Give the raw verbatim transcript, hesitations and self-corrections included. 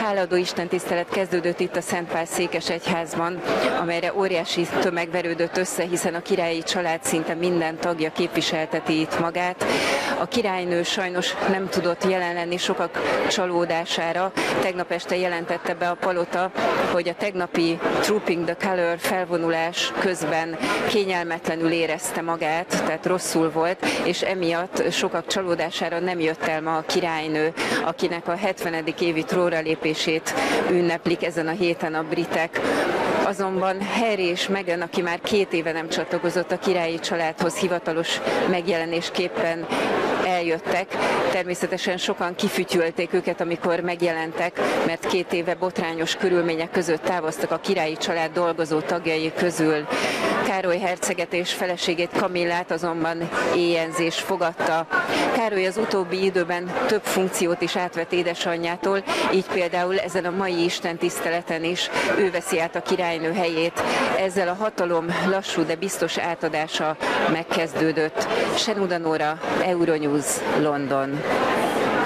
hálaadó istentisztelet kezdődött itt a Szent Pál székesegyházban, amelyre óriási tömeg verődött össze, hiszen a királyi család szinte minden tagja képviselteti itt magát. A királynő sajnos nem tudott jelen lenni sokak csalódására. Tegnap este jelentette be a palota, hogy a tegnapi Trooping the Colour felvonulás közben kényelmetlenül érezte magát, tehát rosszul volt, és emiatt sokak csalódására nem jött el ma a királynő, akinek a hetvenedik évi trónra lépését ünneplik ezen a héten a britek. Azonban Harry és Meghan, aki már két éve nem csatlakozott a királyi családhoz, hivatalos megjelenésképpen eljöttek. Természetesen sokan kifütyülték őket, amikor megjelentek, mert két éve botrányos körülmények között távoztak a királyi család dolgozó tagjai közül. Károly herceget és feleségét, Kamillát azonban éjjenzés fogadta. Károly az utóbbi időben több funkciót is átvett édesanyjától, így például ezen a mai istentiszteleten is ő veszi át a királynő helyét. Ezzel a hatalom lassú, de biztos átadása megkezdődött. Senuda Nóra, Euronews, London.